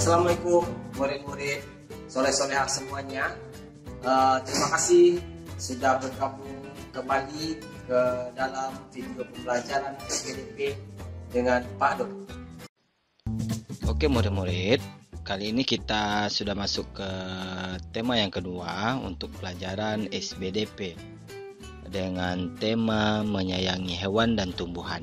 Assalamualaikum murid-murid soleh-solehah semuanya. Terima kasih sudah bergabung kembali ke dalam video pembelajaran SBDP dengan Pak Dok. Oke murid-murid, kali ini kita sudah masuk ke tema yang kedua untuk pelajaran SBDP dengan tema menyayangi hewan dan tumbuhan.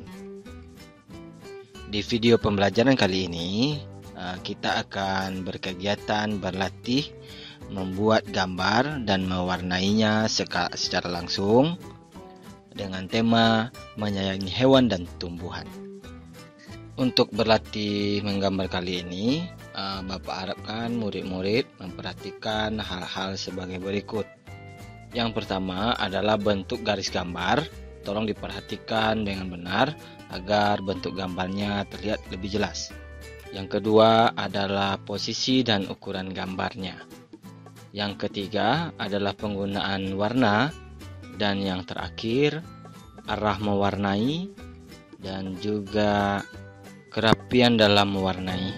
Di video pembelajaran kali ini kita akan berkegiatan berlatih membuat gambar dan mewarnainya secara langsung dengan tema menyayangi hewan dan tumbuhan. Untuk berlatih menggambar kali ini, Bapak harapkan murid-murid memperhatikan hal-hal sebagai berikut. Yang pertama adalah bentuk garis gambar. Tolong diperhatikan dengan benar agar bentuk gambarnya terlihat lebih jelas. Yang kedua adalah posisi dan ukuran gambarnya. Yang ketiga adalah penggunaan warna. Dan yang terakhir, arah mewarnai dan juga kerapian dalam mewarnai.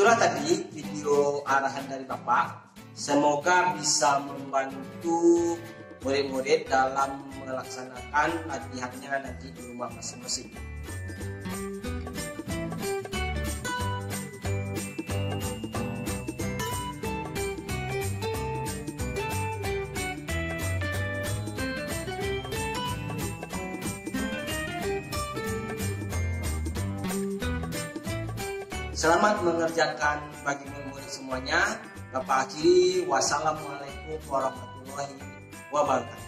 Itulah tadi video arahan dari Bapak. Semoga bisa membantu murid-murid dalam melaksanakan latihannya nanti di rumah masing-masing. Selamat mengerjakan bagi murid-murid semuanya. Bapak akhiri, wassalamualaikum warahmatullahi wabarakatuh.